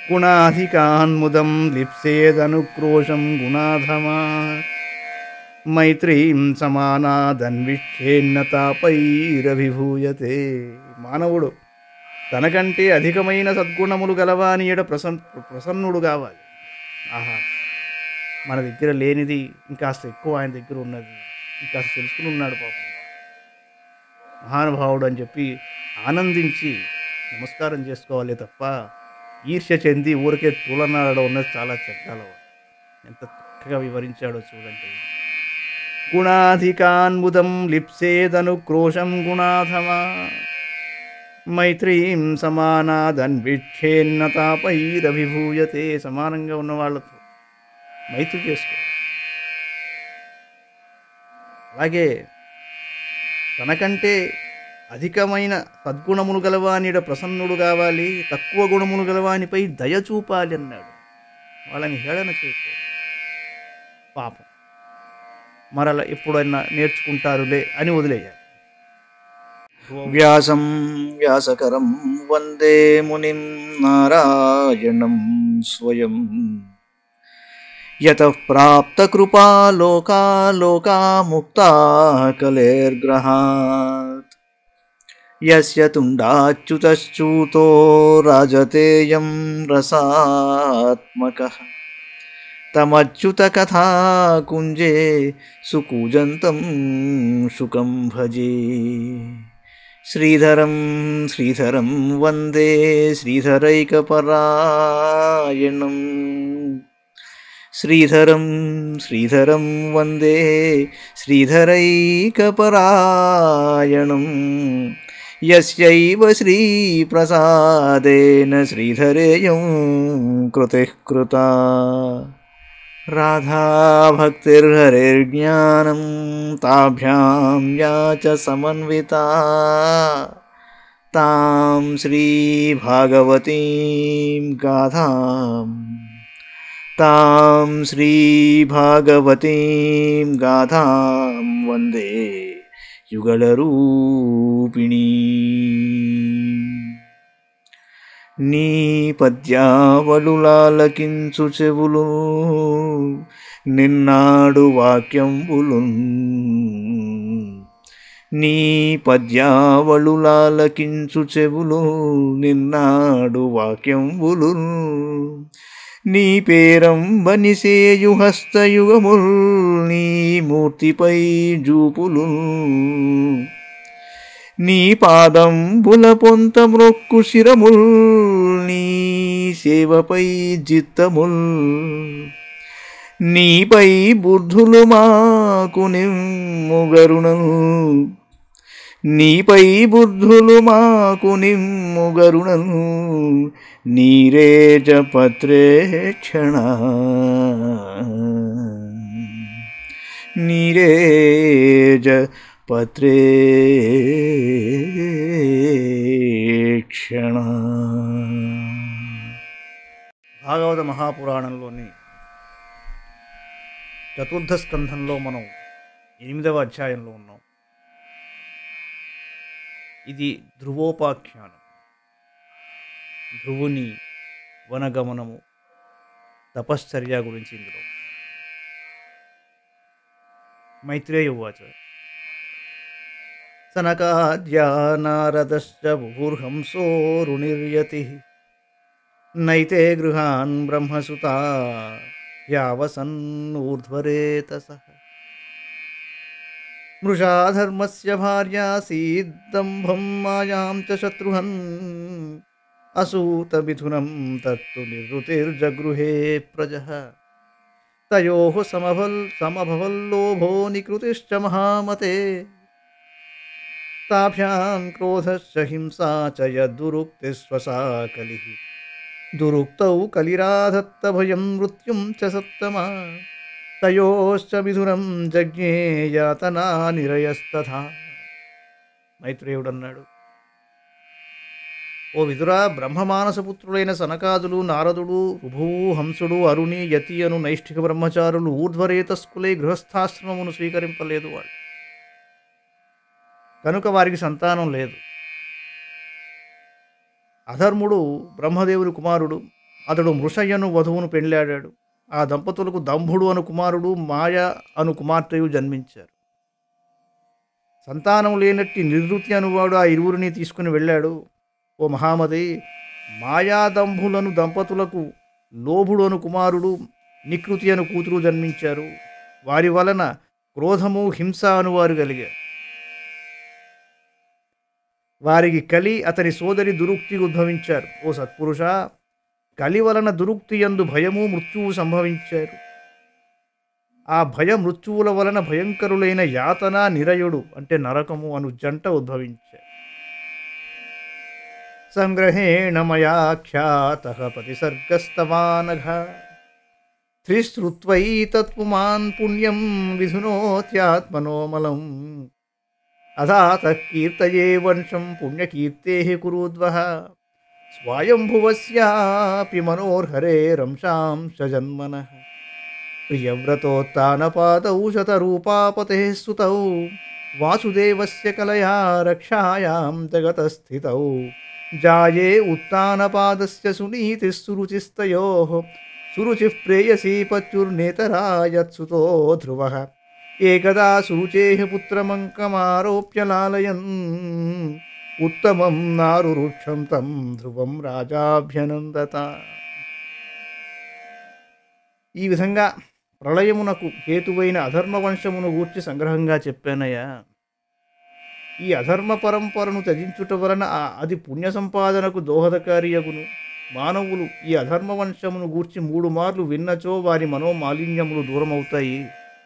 గుణాధికాన్ముదం లిప్సేదనుక్రోశం గుణాధమా మైత్రీం సమానాదన్విష్యేన్నతాపైరభిభూయతే. మానవుడు తనకంటే అధికమైన సద్గుణములు గలవాని ఎడ ప్రసన్నుడు కావాలి. ఆహా, మన దగ్గర లేనిది ఇంకాస్త ఎక్కువ ఆయన దగ్గర ఉన్నది, ఇంకాస్త తెలుసుకుని ఉన్నాడు పాపం మహానుభావుడు అని చెప్పి ఆనందించి నమస్కారం చేసుకోవాలి తప్ప ఈర్ష్య చెంది ఊరికే తులనాడడం ఉన్నది చాలా చెడ్డలవ. ఎంత చక్కగా వివరించాడో చూడండి. గుణాధికాన్ముదం లిప్సేదనుక్రోశం గుణాధమా మైత్రీం సమానాదన్విష్యేన్నతాపైరభిభూయతే. సమానంగా ఉన్న వాళ్ళతో మైత్రి చేసుకో. అలాగే తనకంటే అధికమైన సద్గుణములు గలవానిడ ప్రసన్నుడు కావాలి, తక్కువ గుణములు గలవానిపై దయ చూపాలి అన్నాడు. వాళ్ళని హేళన చేయకూడదు. పాపం మరలా ఎప్పుడైనా నేర్చుకుంటారులే అని వదిలేయాలి. వ్యాసం వ్యాసకరం వందే మునిం నారాయణం స్వయం యతః ప్రాప్తకృపా లోకా లోకా ముక్తా కలేర్గ్రహాత్ యస్య తుండాచ్యుతశ్చ్యుతో రాజతేయం రసాత్మకః తమచ్యుత కథా కుంజే సుకూజంతం శుకం భజే. శ్రీధరం శ్రీధరం వందే శ్రీధరైకపరాయణం శ్రీధరం శ్రీధరం వందే శ్రీధరైకపరాయణం యస్యైవ శ్రీప్రసాదేన శ్రీధరేయం కృతిః కృతా. రాధా భక్తిర్హరిర్జ్ఞానం తాభ్యాం యా చ సమన్వితా తాం శ్రీ భాగవతీం గాథాం తాం శ్రీ భాగవతీం గాథాం వందే యుగళరూపిణీ. నీ పద్యావళులాలకించు చెవులు నిన్నాడు వాక్యంబులు నీ పద్యావళులాలకించు చెవులు నిన్నాడు వాక్యంబులు నీ పేరంబనిసేయు హస్తయుగముల్ నీ మూర్తిపై జూపులు నీ పాదంబుల పొంత మ్రొక్కు శిరముల్ నీ సేవపై జిత్తముల్ నీపై బుద్ధులు మాకు నిమ్ముగరుణం నీపై బుద్ధులు మాకు నిమ్ముగరుణం నీరేజ పత్రేక్షణ నీరేజ పత్రేక్షణ. భాగవత మహాపురాణంలోని చతుర్థ స్కంధంలో మనం 8వ అధ్యాయంలో ఉన్నాం. ఇది ధ్రువోపాఖ్యానం. ధ్రువుని వనగమనము, తపశ్చర్య గురించి ఇందులో. మైత్రేయ ఉవాచ సనకాద్యా నారదశ్చ బుభుర్హంసో రుణిర్యతి నైతే గృహాన్ బ్రహ్మసుతా యావసన్నూర్ధ్వరేతసః మృషా ధర్మస్య భార్యాసీద్దంభం మాయాం చ శత్రుహన్ అసూత మిథునం తత్తు నిర్వృతిర్జగృహే ప్రజః తయోః సమభవల్లోభో నికృతిశ్చ మహామతే తాభ్యాం క్రోధశ్చ హింసా చ యద్దురుక్తిస్వసా కలిః దురుక్తౌ కలిరాధత్త భయం మృత్యుం చ సత్తమా తయోశ్చ మిథునం జజ్ఞే యాతనా నిరయస్తథా. మైత్రేయుడు అన్నాడు, ఓ విదురా, బ్రహ్మమానసపుత్రులైన సనకాదులు, నారదుడు, రుభువు, హంసుడు, అరుణి, యతి అను నైష్ఠిక బ్రహ్మచారులు ఊర్ధ్వరేతస్కులై గృహస్థాశ్రమమును స్వీకరింపలేదు. వాళ్ళు కనుక వారికి సంతానం లేదు. అధర్ముడు బ్రహ్మదేవుని కుమారుడు, అతడు మృషయ్యను వధువును పెళ్ళాడాడు. ఆ దంపతులకు దంభుడు అను కుమారుడు, మాయ అను కుమార్తెయు జన్మించారు. సంతానం లేనట్టి నివృత్తి అనువాడు ఆ ఇరువురిని తీసుకుని వెళ్ళాడు. ఓ మహామతి, మాయాదంభులను దంపతులకు లోభుడు అను కుమారుడు, నికృతి అను కూతురు జన్మించారు. వారి వలన క్రోధము, హింస అనువారు కలిగారు. వారికి కలి అతని సోదరి దురుక్తి ఉద్భవించారు. ఓ సత్పురుష, కలి వలన దురుక్తి యందు భయము, మృత్యువు సంభవించారు. ఆ భయ మృత్యువుల వలన భయంకరులైన యాతన, నిరయుడు అంటే నరకము అను జంట ఉద్భవించారు. సంగ్రహేణ మయా ఖ్యాతః ప్రతిసర్గస్తవానఘ త్రిశ్రుత్వైతత్పుమాన్ పుణ్యం విధునోత్యాత్మనోమలం అథాతః కీర్తయే వంశం పుణ్యకీర్తేః కురుద్వః స్వయంభువస్యాపి మనోర్హరేరంశాంశ జన్మనః ప్రియవ్రతోత్తానపాదౌ శతరూపాపతేః సుతౌ వాసుదేవస్య కలయా రక్షాయాం జగతస్థితౌ జాయే ఉత్తానపాదస్య సునీతిः సురుచిస్తయోః సురుచిః ప్రేయసీ పత్యుర్నేతరాయత్సుతో ధ్రువః ఏకదా సురుచేః పుత్రమంకమారోప్య లాలయన్ ఉత్తమం నారురుక్షం తం ధ్రువం రాజాభ్యనందత. ఈ విధంగా ప్రళయమునకు హేతువైన అధర్మ వంశమును గూర్చి సంగ్రహంగా చెప్పానయ్యా. ఈ అధర్మ పరంపరను త్యజించుట వలన అది పుణ్య సంపాదనకు దోహదకారియగును. మానవులు ఈ అధర్మ వంశమును గూర్చి 3 మార్లు విన్నచో వారి మనోమాలిన్యములు దూరమవుతాయి.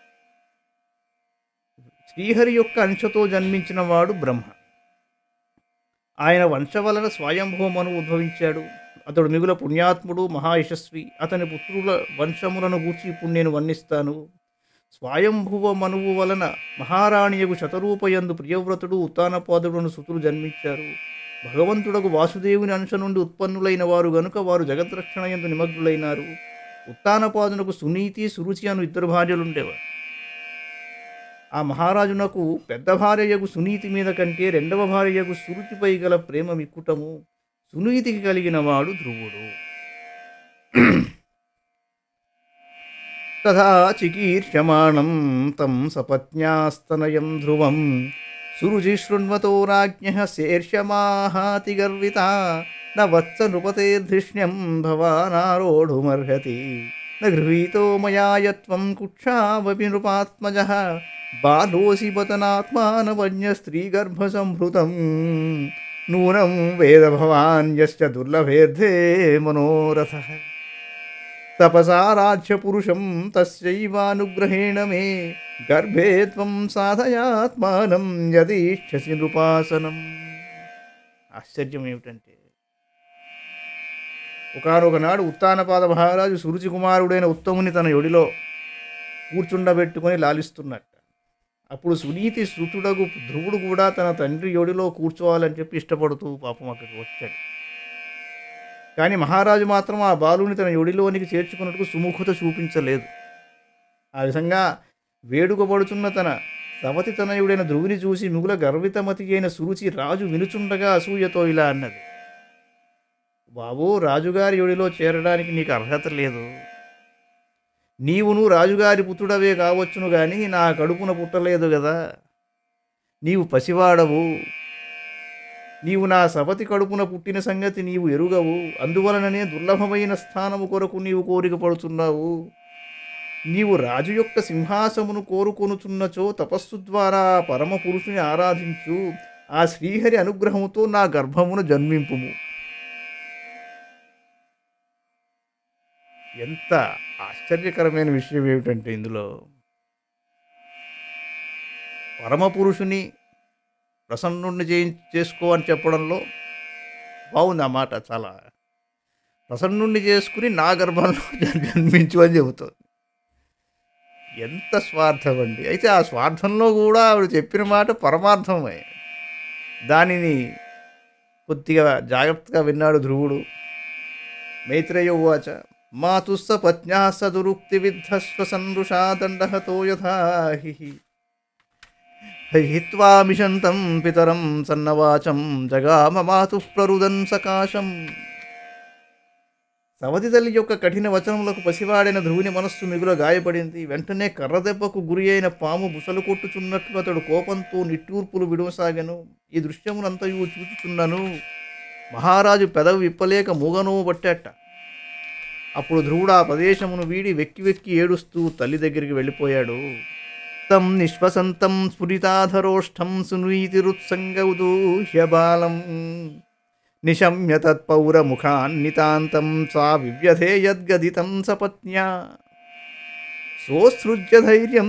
శ్రీహరి యొక్క అంశతో జన్మించిన వాడు బ్రహ్మ. ఆయన వంశ వలన స్వయంభూ మనువు ఉద్భవించాడు. అతడు మిగుల పుణ్యాత్ముడు, మహాయశస్వి. అతని పుత్రుల వంశములను గూర్చి ఇప్పుడు నేను వర్ణిస్తాను. స్వయంభువ మనువు వలన మహారాణియగు శతరూపయందు ప్రియవ్రతుడు, ఉత్తానపాదుడును సుతులు జన్మించారు. భగవంతుడకు వాసుదేవుని అంశ నుండి ఉత్పన్నులైన వారు గనుక వారు జగద్రక్షణయందు నిమగ్నులైనారు. ఉత్తానపాదునకు సునీతి, సురుచి అను 2 భార్యలుండేవారు. ఆ మహారాజునకు పెద్ద భార్యయగు సునీతి మీద కంటే 2వ భార్యయగు సురుచిపై గల ప్రేమ మిక్కుటము. సునీతికి కలిగిన వాడు ధ్రువుడు. తథా చికీర్ష్యమాణం తం సపత్న్యాస్తనయం ధ్రువం సురుచి శృణ్వతో రాజ్ఞః శేర్ష్యమాహాతి గర్వితా న వత్స నృపతేర్ధిష్ణ్యం భవానారోఢుమర్హతి న గృహీతో మయా యత్వం కుక్షావపి నృపాత్మజః బాలోసి పతనాత్మానవన్య స్త్రీగర్భ సంభృతం నూనం వేద భవాన్ యస్య దుర్లభేర్ధే మనోరథః తపసారాధ్య పురుషం తస్యైవానుగ్రహేణ మే గర్భే త్వం సాధయాత్మానం యదీక్షసి నృపాసనం. ఆశ్చర్యం ఏమిటంటే, ఒకానొక నాడు ఉత్తానపాద మహారాజు సురుచి కుమారుడైన ఉత్తముని తన ఒడిలో కూర్చుండబెట్టుకొని లాలిస్తున్నట్ట. అప్పుడు సునీతి శృతుడగు ధ్రువుడు కూడా తన తండ్రి ఒడిలో కూర్చోవాలని చెప్పి ఇష్టపడుతూ పాపం అక్కడికి వచ్చాడు. కానీ మహారాజు మాత్రం ఆ బాలుని తన ఒడిలోనికి చేర్చుకున్నట్టుకు సుముఖత చూపించలేదు. ఆ విధంగా వేడుకబడుచున్న తన సవతి తనయుడైన ధ్రువుని చూసి మిగుల గర్వితమతి అయిన సురుచి రాజు వినుచుండగా అసూయతో ఇలా అన్నది: బాబూ, రాజుగారి ఒడిలో చేరడానికి నీకు అర్హత లేదు. నీవును రాజుగారి పుత్రుడవే కావచ్చును గాని నా కడుపున పుట్టలేదు కదా. నీవు పసివాడవు. నీవు నా సవతి కడుపున పుట్టిన సంగతి నీవు ఎరుగవు. అందువలననే దుర్లభమైన స్థానము కొరకు నీవు కోరిక పడుతున్నావు. నీవు రాజు యొక్క సింహాసమును కోరుకొనుచున్నచో తపస్సు ద్వారా పరమ పురుషుని ఆరాధించు. ఆ శ్రీహరి అనుగ్రహముతో నా గర్భమును జన్మింపుము. ఎంత ఆశ్చర్యకరమైన విషయం ఏమిటంటే, ఇందులో పరమపురుషుని ప్రసన్నుడిని చేసుకో అని చెప్పడంలో బాగుంది. ఆ మాట చాలా ప్రసన్నుడిని చేసుకుని నా గర్భంలో జన్మించు అని చెబుతుంది. ఎంత స్వార్థం అండి! అయితే ఆ స్వార్థంలో కూడా ఆవిడ చెప్పిన మాట పరమార్థమే. దానిని కొద్దిగా జాగ్రత్తగా విన్నాడు ధ్రువుడు. మైత్రేయ ఉవాచ మాతుస్స పత్న్యా సదురుక్తి విద్ధస్వ సంరుషా దండహతో యథా హిత్వా మిషంతం పితరం సన్నవాచం జగామ మాతుః ప్రరుదన్ సకాశం. సవతి తల్లి యొక్క కఠిన వచనములకు పసివాడైన ధ్రువుని మనస్సు మిగుల గాయపడింది. వెంటనే కర్రదెబ్బకు గురి అయిన పాము బుసలు కొట్టుచున్నట్లు అతడు కోపంతో నిట్టూర్పులు విడవసాగెను. ఈ దృశ్యమునంతయు చూచుచున్నను మహారాజు పెదవి విప్పలేక మూగనోవు పట్టేట. అప్పుడు ధ్రువుడు ఆ ప్రదేశమును వీడి వెక్కి వెక్కి ఏడుస్తూ తల్లి దగ్గరికి వెళ్ళిపోయాడు. తం నిశ్వసంతం స్ఫురితాధరోష్టం సునీతిరుత్సంగౌదూహ్య బాలం నిశమ్య తత్పౌరముఖాన్నితాంతం సా వివ్యధే యద్గదితం సపత్న్యా సోత్సృజ్య ధైర్యం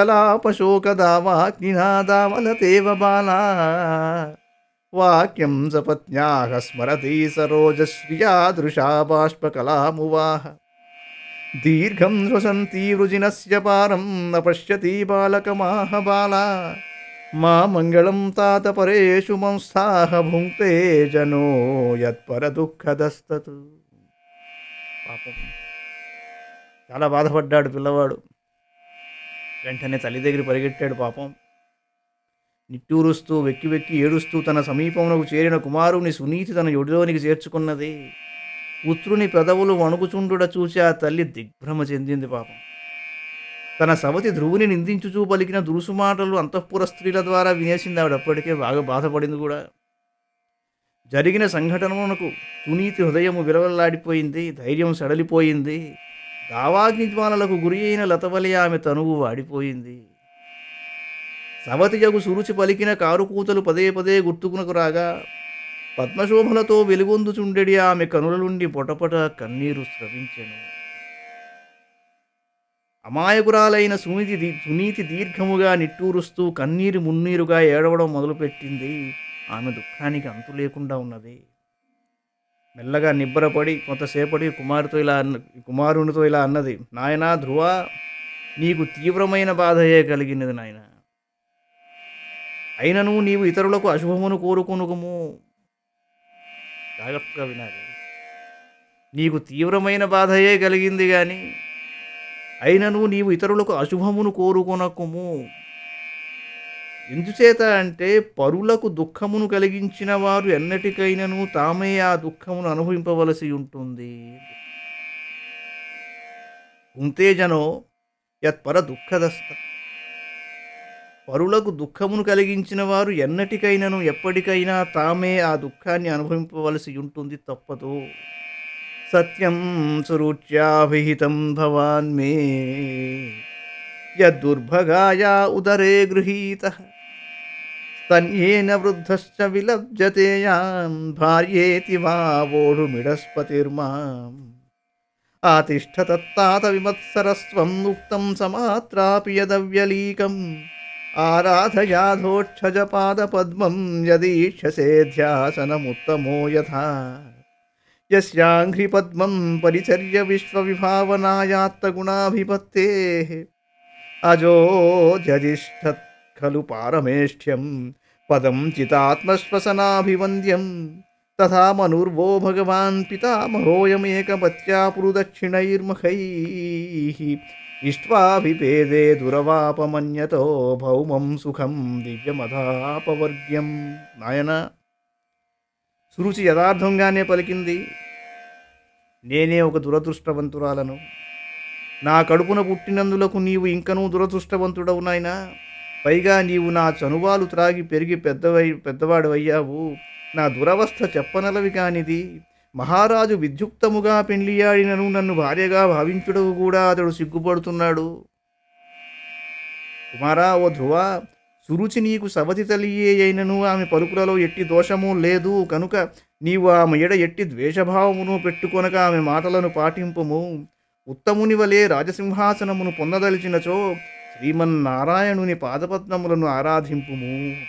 విలలాపశోకదావాగ్నినాదావలతేవ బాలా వాక్యం సపత్న్యాః స్మరతి సరోజశ్రియా దృశా బాష్పకలామువాహ దీర్ఘం శ్వసంతి వృజినస్య పారం న పశ్యతి బాలకమాహ బాలా మా మంగళం తాత పరేషు మంస్థాః భుంక్తే జనో యత్పర దుఃఖదస్తత్. పాపం చాలా బాధపడ్డాడు పిల్లవాడు. వెంటనే తల్లి దగ్గర పరిగెట్టాడు. పాపం నిట్టూరుస్తూ వెక్కి వెక్కి ఏడుస్తూ తన సమీపమునకు చేరిన కుమారుని సునీతి తన ఒడిలోనికి చేర్చుకున్నది. పుత్రుని పెదవులు వణుకుచుండుట చూసి ఆ తల్లి దిగ్భ్రమ చెందింది. పాపం తన సవతి ధ్రువుని నిందించుచూ పలికిన దురుసు మాటలు అంతఃపుర స్త్రీల ద్వారా వినేసింది. ఆవిడ అప్పటికే బాగా బాధపడింది కూడా. జరిగిన సంఘటనలకు సునీతి హృదయము విలవల్లాడిపోయింది, ధైర్యం సడలిపోయింది. దావాగ్ని జ్వాలలకు గురి అయిన లతవలి ఆమె తనువు వాడిపోయింది. సవతియగు సురుచి పలికిన కారుకూతలు పదే పదే గుర్తుకునకు రాగా పద్మశోభలతో వెలుగొందుచుండెడి ఆమె కనుల నుండి పొటపట కన్నీరు స్రవించెను. అమాయకురాలైన సునీతి దీర్ఘముగా నిట్టూరుస్తూ కన్నీరు మున్నీరుగా ఏడవడం మొదలుపెట్టింది. ఆమె దుఃఖానికి అంతు లేకుండా ఉన్నది. మెల్లగా నిబ్బరపడి కొంతసేపటి కుమారునితో ఇలా అన్నది. నాయనా ధ్రువ, నీకు తీవ్రమైన బాధయే కలిగినది నాయన. అయినను నీవు ఇతరులకు అశుభమును కోరుకొనుకము. జాగ్రత్తగా వినాలి. నీకు తీవ్రమైన బాధయే కలిగింది కానీ అయినను నీవు ఇతరులకు అశుభమును కోరుకొనకుము. ఎందుచేత అంటే పరులకు దుఃఖమును కలిగించిన వారు ఎన్నటికైనను తామే ఆ దుఃఖమును అనుభవింపవలసి ఉంటుంది. ఉంతేజనో యత్పర దుఃఖదస్త. పరులకు దుఃఖమును కలిగించిన వారు ఎన్నటికైనను ఎప్పటికైనా తామే ఆ దుఃఖాన్ని అనుభవింపవలసి ఉంటుంది, తప్పదు. సత్యం సురుచ్యాభిహితం భవాన్ మే యద్దుర్భగాయా ఉదరే గృహీతః స్తన్యేన వృద్ధశ్చ విలజ్జతే యాం భార్యేతి వా వోఢుమిడస్పతిర్మాం ఆతిష్ఠ తత్తాత విమత్సరస్వం ఉక్తం సమాత్రాపి యదవ్యలీకం ఆరాధయాధోక్షజపాదపద్మం యదీక్షసే ధ్యాసనముత్తమో యథా యస్యాంఘ్రిపద్మం పరిచర్య విశ్వవిభావనాయాత్తగుణాభిపత్తేః అజోధ్యజిష్ఠత్ ఖలు పారమేష్ఠ్యం పదం చితాత్మశ్వసనాభివంద్యం తథా మనుర్వో భగవాన్ పితామహోయమేకపత్యా పురుదక్షిణైర్మఖైః ఇష్ట్వాభిపేదే దురవాపమన్యతో భౌమం సుఖం దివ్యమధాపవర్గ్యం. నాయన, సురుచి యథార్థంగానే పలికింది. నేనే ఒక దురదృష్టవంతురాలను. నా కడుపున పుట్టినందులకు నీవు ఇంకనూ దురదృష్టవంతుడవు నాయనా. పైగా నీవు నా చనువాలు త్రాగి పెరిగి పెద్దవాడవయ్యావు. నా దురవస్థ చెప్పనలవి కానిది. మహారాజు విద్యుక్తముగా పెండ్లియాడినను నన్ను భార్యగా భావించుటకు కూడా అతడు సిగ్గుపడుతున్నాడు. కుమారా, ఓ ధ్రువ, సురుచి నీకు సవతి తల్లియే అయినను ఆమె పలుకులలో ఎట్టి దోషము లేదు కనుక నీవు ఆమె ఎడ ఎట్టి ద్వేషభావమును పెట్టుకొనక ఆమె మాటలను పాటింపుము. ఉత్తముని వలె రాజసింహాసనమును పొందదలిచినచో శ్రీమన్నారాయణుని పాదపద్మములను ఆరాధింపుము.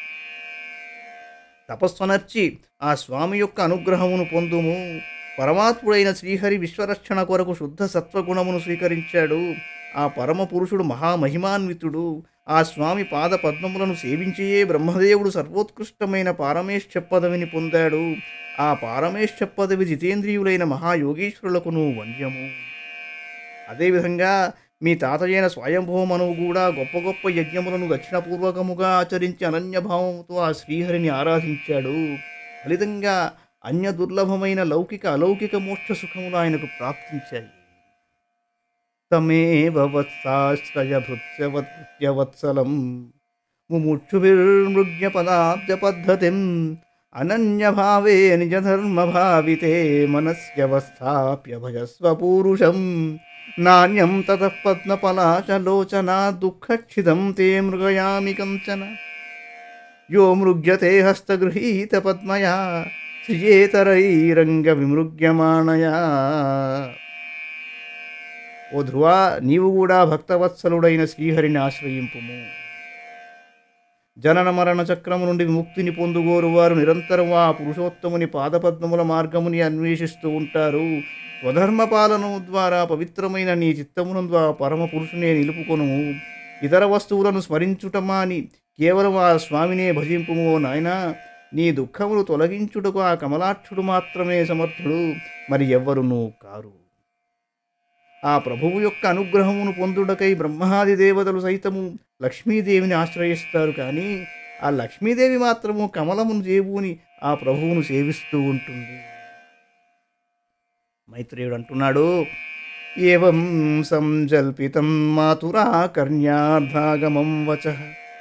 తపస్సునర్చి ఆ స్వామి యొక్క అనుగ్రహమును పొందుము. పరమాత్ముడైన శ్రీహరి విశ్వరక్షణ కొరకు శుద్ధ సత్వగుణమును స్వీకరించాడు. ఆ పరమ పురుషుడు మహామహిమాన్వితుడు. ఆ స్వామి పాద పద్మములను సేవించియే బ్రహ్మదేవుడు సర్వోత్కృష్టమైన పారమేశ్చ పదవిని పొందాడు. ఆ పారమేశ్చ పదవి జితేంద్రియులైన మహాయోగీశ్వరులకును వంద్యము. అదేవిధంగా మీ తాతయ్యైన స్వయంభూమనువు కూడా గొప్ప గొప్ప యజ్ఞములను దక్షిణపూర్వకముగా ఆచరించి అనన్యభావముతో ఆ శ్రీహరిని ఆరాధించాడు. ఫలితంగా అన్య దుర్లభమైన లౌకిక అలౌకిక మోక్ష సుఖములు ఆయనకు ప్రాప్తించాయి. తమేవ వత్సాశ్రయ భృత్యవత్సలం ముముక్షుభిర్మృగ్య పదాబ్జ పద్ధతిం అనన్యభావే నిజధర్మభావితే మనస్యవస్థాప్య భజస్వ పూరుషం నాణ్యం తతః పద్మపలాచలోచనా దుఃఖక్షిదం తే మృగయామి కంచన యో మృగ్యతే హస్తగృహీత పద్మయా శ్రియేతరైరంగ విమృగ్యమాణయా. ఓ ధ్రువ, నీవు కూడా భక్తవత్సలుడైన శ్రీహరిని ఆశ్రయింపుము. జనన మరణ చక్రము నుండి విముక్తిని పొందుగోరు వారు నిరంతరం ఆ పురుషోత్తముని పాదపద్మముల మార్గముని అన్వేషిస్తూ ఉంటారు. స్వధర్మ పాలన ద్వారా పవిత్రమైన నీ చిత్తమునందు ఆ పరమ పురుషునే నిలుపుకొను. ఇతర వస్తువులను స్మరించుటమాని కేవలం ఆ స్వామినే భజింపుము. నాయనా, నీ దుఃఖములు తొలగించుటకు ఆ కమలాక్షుడు మాత్రమే సమర్థుడు, మరి ఎవ్వరునూ కారు. ఆ ప్రభువు యొక్క అనుగ్రహమును పొందుటకై బ్రహ్మాది దేవతలు సైతము లక్ష్మీదేవిని ఆశ్రయిస్తారు. కానీ ఆ లక్ష్మీదేవి మాత్రము కమలమును చేబూని ఆ ప్రభువును సేవిస్తూ ఉంటుంది. మైత్రేయుడు అంటున్నాడు, ఏవం సంజల్పితం మాతురా కర్ణ్యార్ధాగమం వచః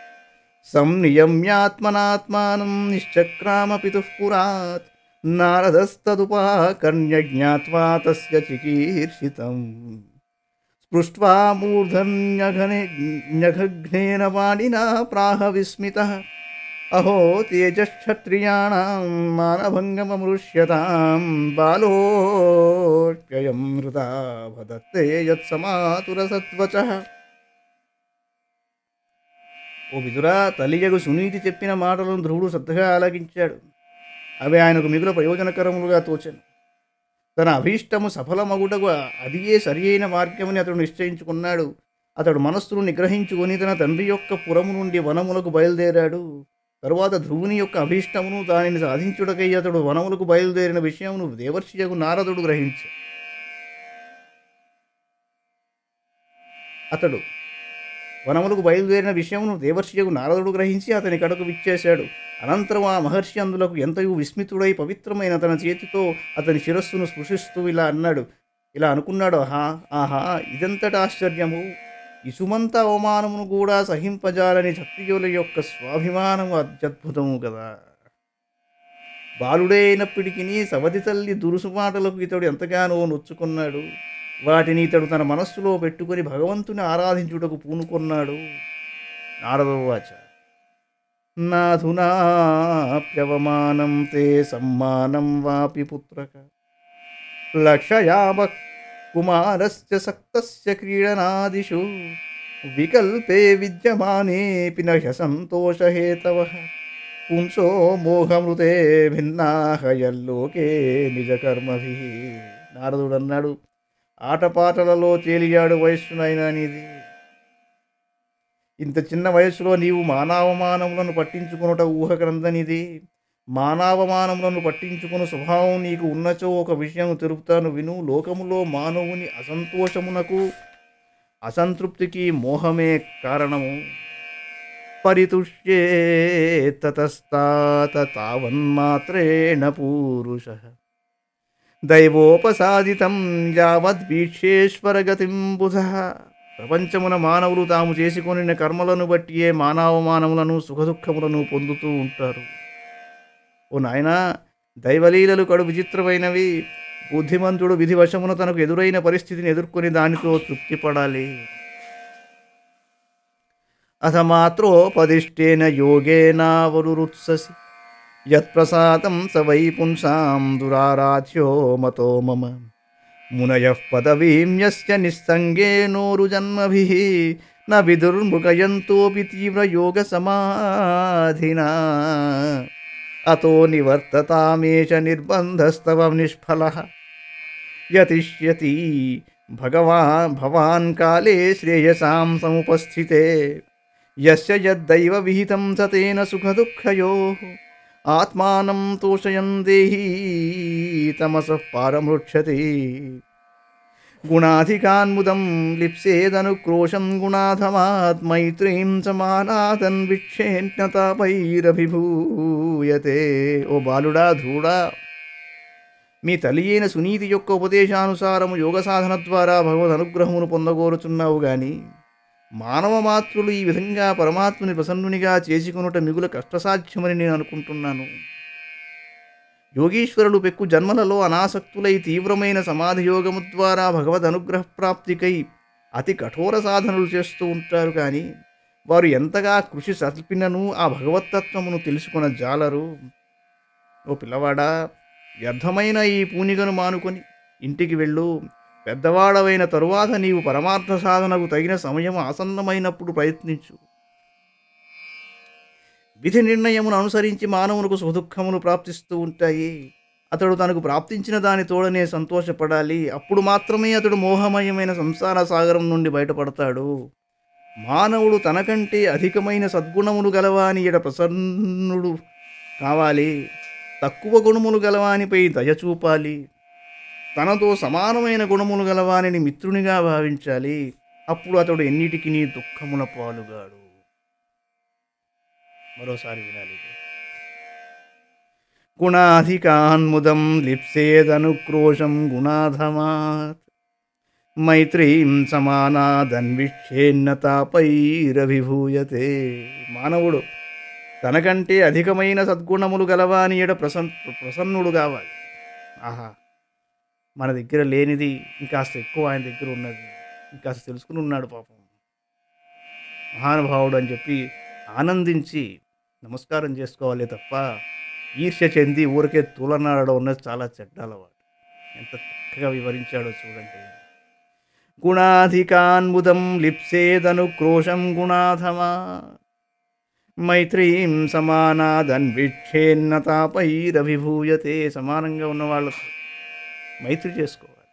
సంనియమ్యాత్మనాత్మానం నిశ్చక్రామ పితుః పురాత్ నారదస్తదుపాకర్ణ్య జ్ఞాత్వా తస్య చికీర్షితం స్పృష్ట్వా మూర్ధన్యఘగ్నేన వాణినా ప్రాహ విస్మితః అహో తేజక్షత్రియాణాం మానభంగమమృష్యతాం బాలోऽప్యయం హృదా వదత్తే యత్సమాతురసత్వచః. ఓ విదురా, తల్లియగు సునీతి చెప్పిన మాటలను ధ్రువుడు శ్రద్ధగా ఆలకించాడు. అవి ఆయనకు మిగుల ప్రయోజనకరములుగా తోచెను. తన అభీష్టము సఫలమగుటకు అదియే సరి అయిన మార్గమని అతడు నిశ్చయించుకున్నాడు. అతడు మనస్సును నిగ్రహించుకొని తన తండ్రి యొక్క పురము నుండి వనములకు బయలుదేరాడు. తరువాత ధ్రువుని యొక్క అభీష్టమును దానిని సాధించుటకై అతడు వనములకు బయలుదేరిన విషయమును దేవర్షియకు నారదుడు గ్రహించాడు. అతడు వనములకు బయలుదేరిన విషయమును దేవర్షియకు నారదుడు గ్రహించి అతని కడకు విచ్చేశాడు. అనంతరం ఆ మహర్షి అందులకు ఎంతయూ విస్మితుడై పవిత్రమైన తన చేతితో అతని శిరస్సును స్పృశిస్తూ ఇలా అనుకున్నాడు, ఆహా, ఇదెంతటి ఆశ్చర్యము! ఇసుమంత అవమానమును కూడా సహింపజాలని క్షత్రియుల యొక్క స్వాభిమానము అత్యద్భుతము కదా. బాలుడే అయినప్పటికీ సవతి తల్లి దురుసు మాటలకు ఇతడు ఎంతగానో నొచ్చుకున్నాడు. వాటిని ఇతడు తన మనస్సులో పెట్టుకొని భగవంతుని ఆరాధించుటకు పూనుకొన్నాడు. నారదోవాచ, నాధునాప్యవమానం తే సమ్మానం వాపి పుత్రక లక్షయావ కుమారస్య సక్తస్య క్రీడనాదిషు వికల్పే విద్యమానేపి నహ్య సంతోషహేతవః పుంసో మోహమృతే భిన్నాః యల్లోకే నిజకర్మభిః. నారదుడు అన్నాడు, ఆటపాటలలో తేలియాడు వయస్సునైనా నీది. ఇంత చిన్న వయస్సులో నీవు మానవమానములను పట్టించుకొనుట ఊహకందనిది. మానవమానములను పట్టించుకుని స్వభావం నీకు ఉన్నచో ఒక విషయం తెలుపుతాను విను. లోకములో మానవుని అసంతోషమునకు అసంతృప్తికి మోహమే కారణము. పరితుష్యేతతస్తాత తావన్మాత్రేణ పూరుషః దైవోపసాదితం యావద్వీక్షేశ్వరగతిం బుధః. ప్రపంచమున మానవులు తాము చేసుకొనిన కర్మలను బట్టియే మానవమానములను సుఖదుఖములను పొందుతూ ఉంటారు. ఓ నాయనా, దైవలీలలు కడు విచిత్రమైనవి. బుద్ధిమంతుడు విధివశమున తనకు ఎదురైన పరిస్థితిని ఎదుర్కొని దానితో తృప్తిపడాలి. అథ మాత్రోపదిష్టేన యోగేనావరురుత్ససి యత్ప్రసాదం స వై పుంసాం దురారాధ్యో మతో మమ మునయః పదవీం యస్య నిస్సంగేనోరు జన్మభిః న విదుర్మృగయంతోపి తీవ్రయోగ సమాధినా అతో నివర్తతామేష నిర్బంధస్తవ నిష్ఫలః యతిష్యతి భవాన్ కాలే శ్రేయసాం సముపస్థితే యస్య యద్దైవ విహితం స తేన సుఖదుఃఖయోః ఆత్మానం తోషయన్ దేహి తమసః పారమృక్షతి గుణాధికాన్ముదం లిప్సేదనుక్రోశం గుణాధమాత్ మైత్రీం సమానాదన్ విక్షేణ్యతాపైరభిభూయతే. ఓ బాలుడా, ధూడా, మీ తల్లి అయిన సునీతి యొక్క ఉపదేశానుసారము యోగ సాధన ద్వారా భగవద్ అనుగ్రహమును పొందగోరుచున్నావు గాని మానవ మాతృలు ఈ విధంగా పరమాత్మని ప్రసన్నునిగా చేసుకొనుట మిగుల కష్టసాధ్యమని నేను అనుకుంటున్నాను. యోగీశ్వరులు పెక్కు జన్మలలో అనాసక్తులై తీవ్రమైన సమాధి యోగము ద్వారా భగవద్ అనుగ్రహ ప్రాప్తికై అతి కఠోర సాధనలు చేస్తూ ఉంటారు. కానీ వారు ఎంతగా కృషి సల్పినను ఆ భగవత్తత్వమును తెలుసుకున్న జాలరు. ఓ పిల్లవాడా, వ్యర్థమైన ఈ పూనిగను మానుకొని ఇంటికి వెళ్ళు. పెద్దవాడవైన తరువాత నీవు పరమార్థ సాధనకు తగిన సమయం ఆసన్నమైనప్పుడు ప్రయత్నించు. విధి నిర్ణయమును అనుసరించి మానవునికి సుఖదుఖములు ప్రాప్తిస్తూ ఉంటాయి. అతడు తనకు ప్రాప్తించిన దాని తోడనే సంతోషపడాలి. అప్పుడు మాత్రమే అతడు మోహమయమైన సంసార సాగరం నుండి బయటపడతాడు. మానవుడు తనకంటే అధికమైన సద్గుణములు గలవాని ఎడ ప్రసన్నుడు కావాలి. తక్కువ గుణములు గలవానిపై దయ చూపాలి. తనతో సమానమైన గుణములు గలవానిని మిత్రునిగా భావించాలి. అప్పుడు అతడు ఎన్నిటికీ దుఃఖముల పాలుగాడు. మరోసారి వినాలి. గుణాధికాన్ముదం లిప్సేదనుక్రోశం గుణాధమాత్ మైత్రీం సమానాదన్విష్యేన్నతాపైరభిభూయతే. మానవుడు తనకంటే అధికమైన సద్గుణములు గలవాని ఎడ ప్రసన్నుడు కావాలి. ఆహా, మన దగ్గర లేనిది ఇంకాస్త ఎక్కువ ఆయన దగ్గర ఉన్నది, ఇంకాస్త తెలుసుకుని ఉన్నాడు పాపం మహానుభావుడు అని చెప్పి ఆనందించి నమస్కారం చేసుకోవాలి తప్ప ఈర్ష్య చెంది ఊరికే తూలనాడడం ఉన్నది చాలా చెడ్డ అలవాటు. ఎంత చక్కగా వివరించాడో చూడండి. గుణాధికాన్ముదం లిప్సేదనుక్రోశం గుణాధమా మైత్రీం సమానాదన్విక్షేన్నతాపైరభిభూయతే. సమానంగా ఉన్న వాళ్ళకు మైత్రి చేసుకోవాలి.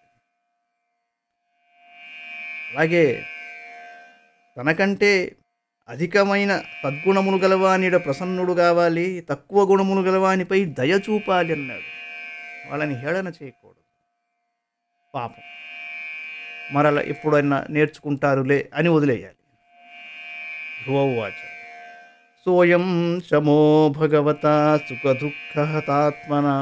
అలాగే తనకంటే అధికమైన సద్గుణములు గలవానిడ ప్రసన్నుడు కావాలి. తక్కువ గుణములు గలవానిపై దయ చూపాలి అన్నాడు. వాళ్ళని హేళన చేయకూడదు. పాపం మరల ఎప్పుడైనా నేర్చుకుంటారులే అని వదిలేయాలి. ధ్రువవాచ సోయం శమో భగవతా సుఖదుఃఖహతాత్మనా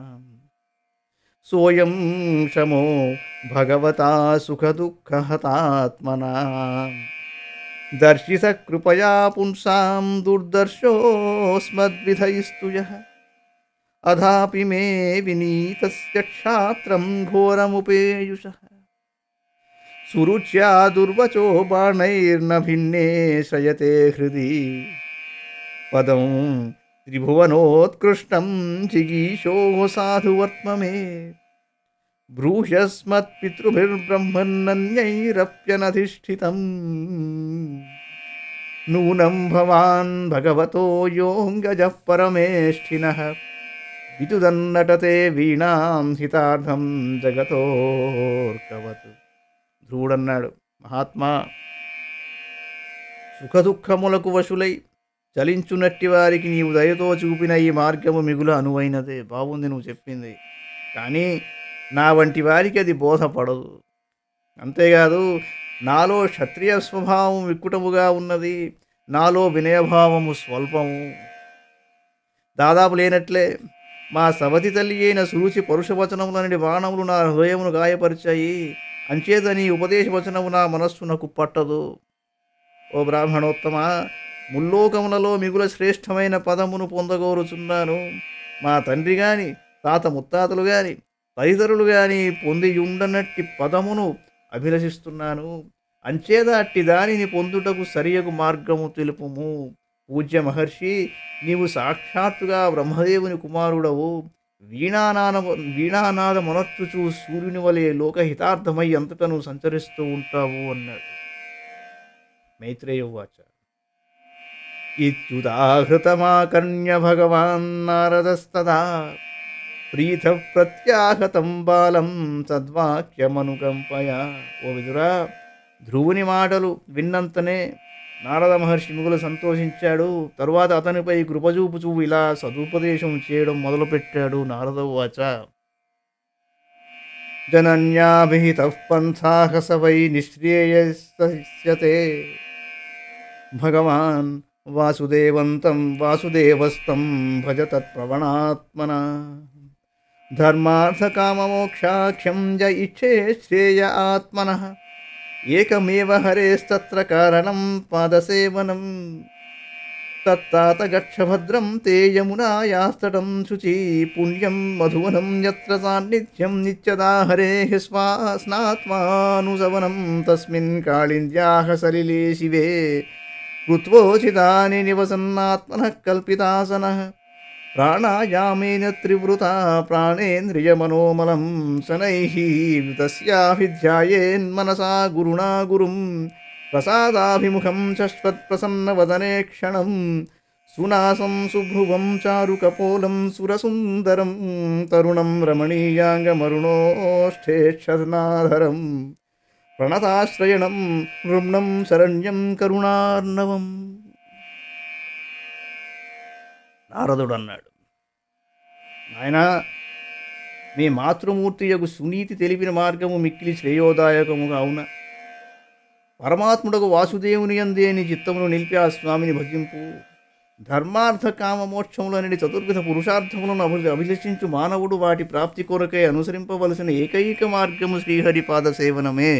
సోయం శమో భగవతా సుఖదుఃఖహతాత్మనా దర్శిత కృపయా పుంసాం దుర్దర్శోస్మద్విధైస్తు యః అధాపి మే వినీతస్య క్షాత్రం ఘోరముపేయుషః సురుచ్యా దుర్వచో బాణైర్న భిన్నే శయతే హృది పదం త్రిభువనోత్కృష్టం జిగీషో సాధువర్త్మ మే బ్రూషస్మత్పితృభిర్బ్రహ్మన్నన్యైరప్యనధిష్ఠితం నూనం భవాన్ భగవతో యోంగజః పరమేష్ఠినః విదుదన్నటతే వీణాం హితార్థం జగతోర్కవత్. ధ్రువుడన్నాడు, మహాత్మా, సుఖదుఖములకు వశులై చలించునట్టి వారికి నీవు దయతో చూపిన ఈ మార్గము మిగుల అనువైనదే. బాగుంది నువ్వు చెప్పింది, కానీ నా వంటి వారికి అది బోధపడదు. అంతేకాదు, నాలో క్షత్రియ స్వభావం విక్కుటముగా ఉన్నది, నాలో వినయభావము స్వల్పము, దాదాపు లేనట్లే. మా సవతి తల్లి అయిన సురుచి పరుషవచనములనడి బాణములు నా హృదయమును గాయపరిచాయి. అంచేత నీ ఉపదేశవచనము నా మనస్సునకు పట్టదు. ఓ బ్రాహ్మణోత్తమ, ముల్లోకములలో మిగుల శ్రేష్టమైన పదమును పొందగోరుచున్నాను. మా తండ్రి గాని తాత ముత్తాతలు గాని తదితరులు గాని పొందియుండనట్టి పదమును అభిలషిస్తున్నాను. అంచేత అట్టి దానిని పొందుటకు సరియగు మార్గము తెలుపుము. పూజ్య మహర్షి, నీవు సాక్షాత్తుగా బ్రహ్మదేవుని కుమారుడవు. వీణానాదమునర్చుచు సూర్యుని వలె లోకహితార్థమై అంతటను సంచరిస్తూ ఉంటావు అన్నాడు. మైత్రేయ ఉవాచ ఇత్యుదాహృతమాకర్ణ్య భగవాన్ నారదస్తదా ప్రీత ప్రత్యాహతం బాలం సద్వాక్యమనుకంపయా. ఓ విదురా, ధ్రువుని మాటలు విన్నంతనే నారద మహర్షి మిగులు సంతోషించాడు. తరువాత అతనిపై కృపచూపుచూ ఇలా సదుపదేశం చేయడం మొదలుపెట్టాడు. నారద ఉవాచ జనన్యాభిహితః పంథాః స వై నిశ్రేయస్యతే భగవాన్ వాసుదేవస్తం భజ తత్ప్రవణాత్మన ధర్మార్థకామమోక్షాఖ్యం జ ఇచ్చే శ్రేయ ఆత్మనః ఏకమేవ హరేస్తత్ర కారణం పాదసేవనం తత్తాత గచ్చ భద్రం తే యమునాయాస్తటం శుచి పుణ్యం మధువనం యత్ర సాన్నిధ్యం నిత్యదా హరేః స్నాత్మానుసవనం తస్మిన్ కాళింద్యాః సలిలే శివే కృత్వోచితాని నివసన్నాత్మనః కల్పితాసనః ప్రాణాయామేన త్రివృతా ప్రాణేంద్రియమనోమలం శనైః తస్యాభిధ్యాయేన్మనసా గురుణా గురుం ప్రసాదాభిముఖం శశ్వత్ప్రసన్నవదనే క్షణం సునాసం సుభ్రువం చారుకపోలం సురసుందరం తరుణం రమణీయాంగమరుణోష్ఠేక్షనాధరం ప్రణతాశ్రయణం నృమ్ణం శరణ్యం కరుణార్ణవం. నారదుడు అన్నాడు, నాయనా, మీ మాతృమూర్తి యొక్క సునీతి తెలిపిన మార్గము మిక్కిలి శ్రేయోదాయకముగా అవున పరమాత్ముడకు వాసుదేవుని యందే నీ చిత్తమును నిలిపి ఆ స్వామిని భజింపు. ధర్మార్థ కామ మోక్షములనే చతుర్విధ పురుషార్థములను అభిలషించు మానవుడు వాటి ప్రాప్తి కొరకై అనుసరింపవలసిన ఏకైక మార్గము శ్రీహరిపాద సేవనమే.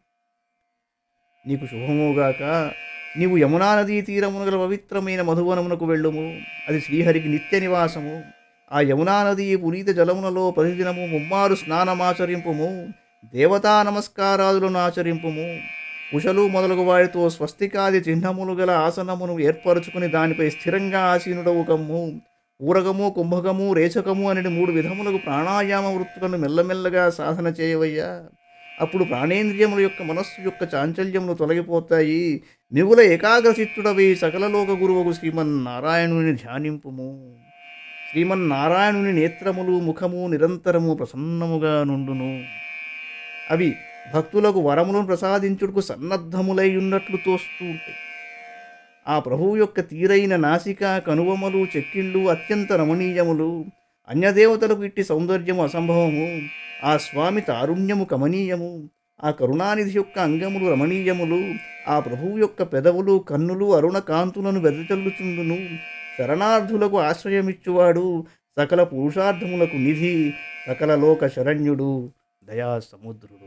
నీకు శుభముగాక. నీవు యమునా నదీ తీరమున గల పవిత్రమైన మధువనమునకు వెళ్ళుము. అది శ్రీహరికి నిత్య నివాసము. ఆ యమునా నదీ పునీత జలములలో ప్రతిదినము ముమ్మారు స్నానమాచరింపుము. దేవతా నమస్కారాదులను ఆచరింపుము. కుశలు మొదలగు వారితో స్వస్తికాది చిహ్నములు గల ఆసనమును ఏర్పరచుకుని దానిపై స్థిరంగా ఆసీనుడవు కమ్ము. పూరకము, కుంభకము, రేచకము అనే 3 విధములకు ప్రాణాయామ వృత్తులను మెల్లమెల్లగా సాధన చేయవయ్యా. అప్పుడు ప్రాణేంద్రియముల యొక్క మనస్సు యొక్క చాంచల్యములు తొలగిపోతాయి. మిగుల ఏకాగ్రచిత్తుడవై సకలలోక గురువుకు శ్రీమన్నారాయణుని ధ్యానింపుము. శ్రీమన్నారాయణుని నేత్రములు ముఖము నిరంతరము ప్రసన్నముగా నుండును. అవి భక్తులకు వరములను ప్రసాదించుటకు సన్నద్ధములై ఉన్నట్లు తోస్తూ ఉంటాయి. ఆ ప్రభువు యొక్క తీరైన నాసిక, కనుబొమలు, చెక్కిళ్ళు అత్యంత రమణీయములు. అన్యదేవతలకు ఇట్టి సౌందర్యము అసంభవము. ఆ స్వామి తారుణ్యము కమనీయము. ఆ కరుణానిధి యొక్క అంగములు రమణీయములు. ఆ ప్రభువు యొక్క పెదవులు, కన్నులు అరుణ కాంతులను వెదజల్లుచుండును. శరణార్థులకు ఆశ్రయమిచ్చువాడు, సకల పురుషార్థములకు నిధి, సకల లోక శరణ్యుడు, దయా సముద్రుడు.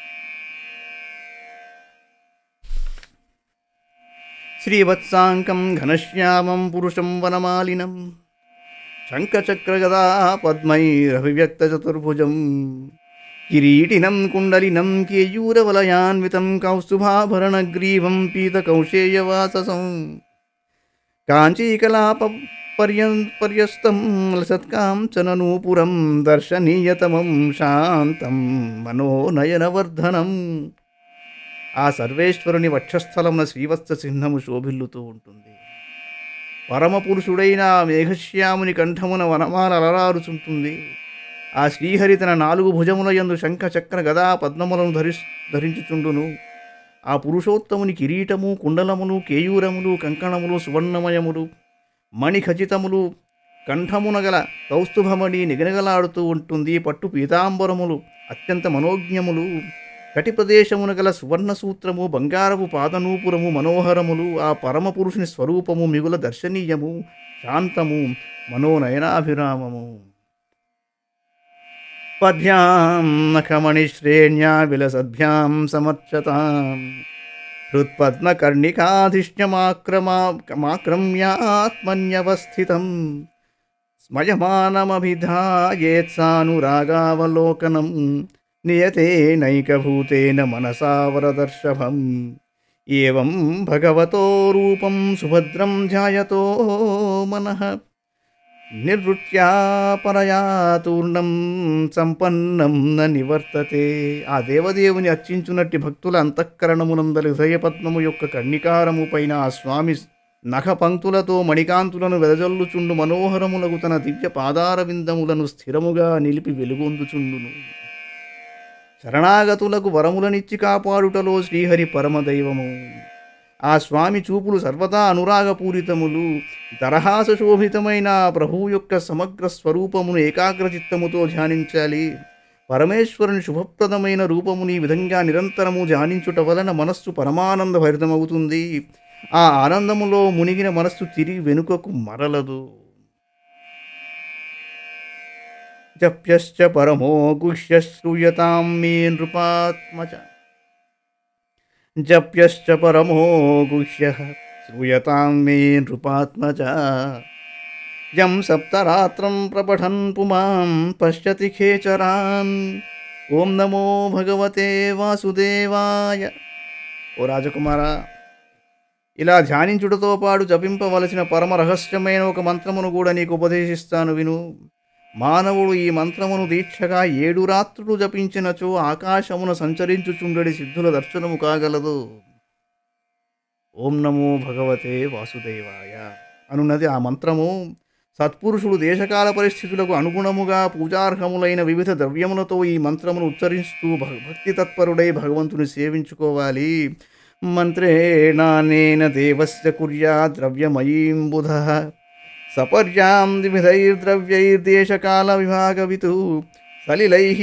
శ్రీవత్సాంకం ఘనశ్యామం పురుషం వనమాలినం శంఖచక్రగదా పద్మైరభివ్యక్తచతుర్భుజం కిరీటినం కుండలినం కేయూరవలయాన్వితం కౌస్తుభాభరణగ్రీవం పీతకౌశేయవాససం కాంచీకలాప పర్యస్తం లసత్కాంచననూపురం దర్శనీయతమం శాంతం మనోనయనవర్ధనం. ఆ సర్వేశ్వరుని వక్షస్థలమున శ్రీవత్స చిహ్నము శోభిల్లుతూ ఉంటుంది. పరమపురుషుడైన మేఘశ్యాముని కంఠమున వనమాల అలరారుచుంటుంది. ఆ శ్రీహరి తన 4 భుజముల యందు శంఖ చక్ర గదా పద్మములను ధరించుచుండును. ఆ పురుషోత్తముని కిరీటము, కుండలములు, కేయూరములు, కంకణములు సువర్ణమయములు, మణిఖచితములు, కంఠమున గల కౌస్తుభమణి నిగనగలాడుతూ ఉంటుంది. పట్టు పీతాంబరములు అత్యంత మనోజ్ఞములు. కటి ప్రదేశమున గల సువర్ణ సూత్రము, బంగారపు పాదనూపురము మనోహరములు. ఆ పరమపురుషుని స్వరూపము మిగుల దర్శనీయము, శాంతము, మనోనయనాభిరామము. పద్భ్యాం నఖమణిశ్రేణ్యా విలసద్భ్యాం సమర్చతాం హృత్పద్మకర్ణికాధిష్ట్యమాక్రమ్యాత్మన్యవస్థితం స్మయమానమభిధాయేత్సానురాగావలోకనం నియతేనైకభూతేన మనసా వరదర్శభం. ఏవం భగవతో రూపం సుభద్రం ధ్యాయతో మనః నిర్వృత్యాపరయాతూర్ణం సంపన్నం న నివర్తతే. ఆ దేవదేవుని అర్చించునట్టి భక్తుల అంతఃకరణమునందలి హృదయపద్మము యొక్క కర్ణికారము పైన ఆ స్వామి నఖ పంక్తులతో మణికాంతులను వెదజల్లుచుండు మనోహరములకు తన దివ్య పాదార విందములను స్థిరముగా నిలిపి వెలుగొందుచుండును. శరణాగతులకు వరములనిచ్చి కాపాడుటలో శ్రీహరి పరమదైవము. ఆ స్వామి చూపులు సర్వదా అనురాగపూరితములు. దరహాస శోభితమైన ప్రభువు యొక్క సమగ్ర స్వరూపమును ఏకాగ్రచిత్తముతో ధ్యానించాలి. పరమేశ్వరుని శుభప్రదమైన రూపముని ఈ విధంగా నిరంతరము ధ్యానించుట వలన మనస్సు పరమానంద భరితమవుతుంది. ఆ ఆనందములో మునిగిన మనస్సు తిరిగి వెనుకకు మరలదు. జప్యశ్చ పరమో గుహ్య శ్రూయతాం మే నృపాత్మజ. జప్యశ్చ పరమో గుహ్య శ్రూయతాం మే నృపాత్మజ. యం సప్తరాత్రం ప్రపఠన్ పుమాం పశ్యతి ఖేచరాన్. ఓం నమో భగవతే వాసుదేవాయ. ఓ రాజకుమారా, ఇలా ధ్యానించుటతో పాటు జపింపవలసిన పరమ రహస్యమైన ఒక మంత్రమును కూడా నీకు ఉపదేశిస్తాను విను. మానవుడు ఈ మంత్రమును దీక్షగా 7 రాత్రులు జపించినచో ఆకాశమున సంచరించుచుండడి సిద్ధుల దర్శనము కాగలదు. ఓం నమో భగవతే వాసుదేవాయ అనున్నది ఆ మంత్రము. సత్పురుషుడు దేశకాల పరిస్థితులకు అనుగుణముగా పూజార్హములైన వివిధ ద్రవ్యములతో ఈ మంత్రమును ఉచ్చరిస్తూ భక్తి తత్పరుడై భగవంతుని సేవించుకోవాలి. మంత్రేణానేన దేవస్య కుర్యా ద్రవ్యమయీం బుధః సపర్యాం వివిధైర్ద్రవ్యైర్దేశకాల విభాగవితు సలిలైః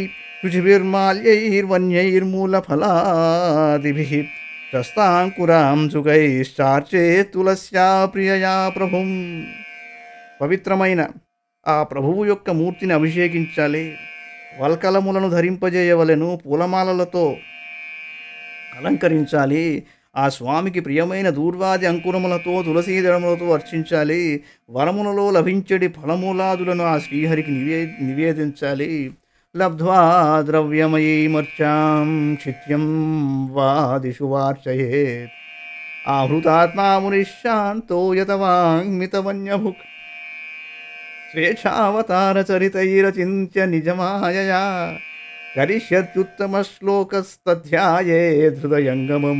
శుచిభిర్మాల్యైర్మూలఫలాదిభిః శస్తాంకురాం సుఖైశ్చార్చే తులస్యా ప్రియయా ప్రభుం. పవిత్రమైన ఆ ప్రభువు యొక్క మూర్తిని అభిషేకించాలి. వల్కలములను ధరింపజేయవలెను. పూలమాలలతో అలంకరించాలి. ఆ స్వామికి ప్రియమైన దూర్వాది అంకురములతో తులసీదళములతో అర్చించాలి. వరములలో లభించడి ఫలమూలాదులను ఆ శ్రీహరికి నివేదించాలి. లబ్ధ్వా ద్రవ్యమయీమర్చాం క్షిత్యం వాదిషు వార్చయేత్. ఆహృతాత్మా మునిశాంతో యతవాంగ్మితవన్యభుక్ స్వేచ్ఛావతారచరితైరచింత్య నిజమాయయా కరిష్యత్యుత్తమశ్లోకస్తధ్యాయేద్ హృదయంగమం.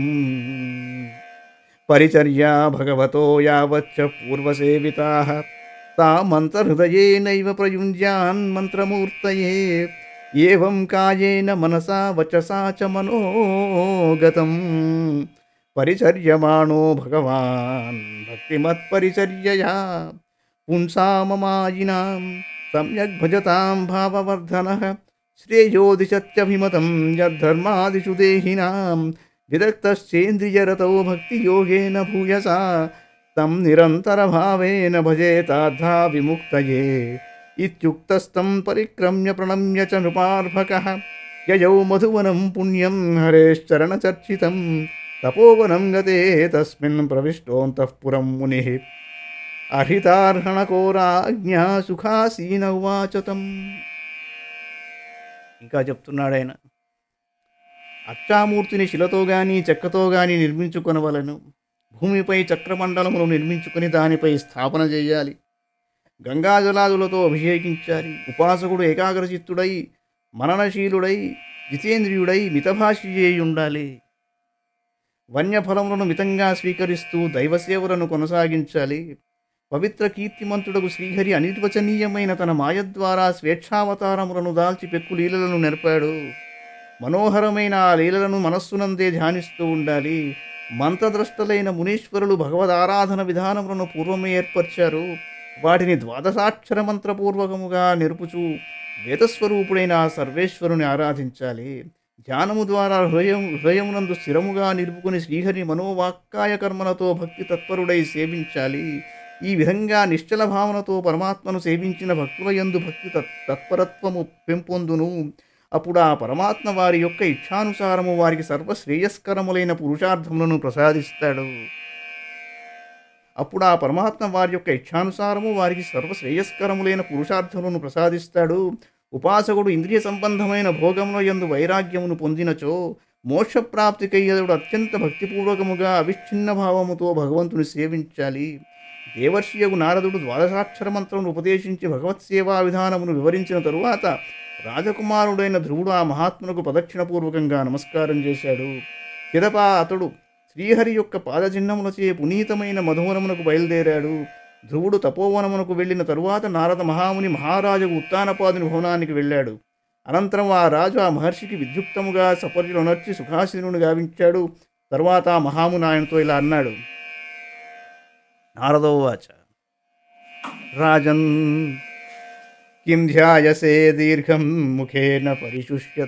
పరిచర్యా భగవతో యావచ్చ పూర్వసేవితాః తామంతర్హృదయేనైవ ప్రయుంజ్యాన్ మంత్రమూర్తయే. ఏవం కాయేన మనసా వచసా చ మనోగతం పరిచర్యమాణో భగవాన్ భక్తిమత్పరిచర్యయా. పుంసామమాయినాం సమ్యక్ భజతాం భావవర్ధనః శ్రేయోదిశత్యభిమతం యద్ధర్మాదిషు దేహినాం. విరక్తశ్చేంద్రియరతో భక్తియోగేన భూయసా తం నిరంతరభావేన భజేతార్థా విముక్తయే. ఇత్యుక్తస్తం పరిక్రమ్య ప్రణమ్య చ నృపార్భకః యయౌ మధువనం పుణ్యం హరేశ్చరణచర్చితం. తపోవనం గతే తస్మిన్ ప్రవిష్టోంతః పురం మునిః అహితార్హణకోరాజ్ఞా సుఖాసీన ఉవాచతం. ఇంకా చెప్తున్నాడు ఆయన, అక్షామూర్తిని శిలతో గాని చెక్కతో గాని నిర్మించుకొనవలను. భూమిపై చక్రమండలమును నిర్మించుకుని దానిపై స్థాపన చేయాలి. గంగాజలాదులతో అభిషేకించాలి. ఉపాసకుడు ఏకాగ్రచిత్తుడై మననశీలుడై జితేంద్రియుడై మితభాషి ఉండాలి. వన్యఫలములను మితంగా స్వీకరిస్తూ దైవసేవలను కొనసాగించాలి. పవిత్ర కీర్తిమంతుడకు శ్రీహరి అనిర్వచనీయమైన తన మాయ ద్వారా స్వేచ్ఛావతారములను దాల్చి పెక్కు లీలలను నెరపాడు. మనోహరమైన ఆ లీలలను మనస్సునందే ధ్యానిస్తూ ఉండాలి. మంత్రద్రష్టలైన మునీశ్వరులు భగవదారాధన విధానములను పూర్వమే ఏర్పరిచారు. వాటిని ద్వాదశాక్షర మంత్రపూర్వకముగా నెరుపుచూ వేదస్వరూపుడైన ఆ సర్వేశ్వరుని ఆరాధించాలి. ధ్యానము ద్వారా హృదయమునందు స్థిరముగా నిలుపుకుని శ్రీహరి మనోవాక్కాయ కర్మలతో భక్తి తత్పరుడై సేవించాలి. ఈ విధంగా నిశ్చల భావనతో పరమాత్మను సేవించిన భక్తుల యందు భక్తి తత్పరత్వము పెంపొందును. అప్పుడు ఆ పరమాత్మ వారి యొక్క ఇచ్ఛానుసారము వారికి సర్వశ్రేయస్కరములైన పురుషార్థములను ప్రసాదిస్తాడు. ఉపాసకుడు ఇంద్రియ సంబంధమైన భోగముల యందు వైరాగ్యమును పొందినచో మోక్షప్రాప్తికయ్యదుడు అత్యంత భక్తిపూర్వకముగా అవిచ్ఛిన్న భావముతో భగవంతుని సేవించాలి. దేవర్షియగు నారదుడు ద్వాదశాక్షర మంత్రమును ఉపదేశించి భగవత్ సేవా విధానమును వివరించిన తరువాత రాజకుమారుడైన ధ్రువుడు ఆ మహాత్మునకు ప్రదక్షిణపూర్వకంగా నమస్కారం చేశాడు. పిదప అతడు శ్రీహరి యొక్క పాదచిహ్నములచే పునీతమైన మధువనమునకు బయలుదేరాడు. ధ్రువుడు తపోవనమునకు వెళ్ళిన తరువాత నారద మహాముని మహారాజుకు ఉత్తానపాదుని భవనానికి వెళ్ళాడు. అనంతరం ఆ రాజు ఆ మహర్షికి విద్యుక్తముగా సపర్యులనర్చి సుఖాసీనుని గావించాడు. తరువాత ఆ మహాముని ఆయనతో ఇలా అన్నాడు. నారదోవాచ రాజన్ కిం ధ్యాయసే దీర్ఘం ముఖేన పరిశుష్యత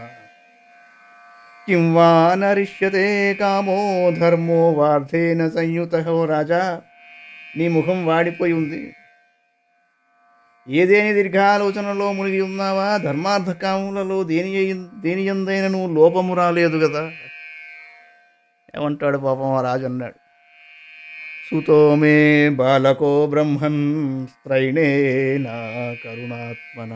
కిం వా నరిష్యతే కామో ధర్మో వార్ధేన సంయుతః. రాజా, నీ ముఖం వాడిపోయి ఉంది. ఏదేని దీర్ఘాలోచనలో మునిగి ఉన్నావా? ధర్మార్థ కాములలో దేనియందైనను లోపము రాలేదు కదా. ఏమంటాడు పాపం ఆ రాజు అన్నాడు, సుతో మే బాలకో బ్రహ్మన్ స్త్రైణేన కరుణాత్మన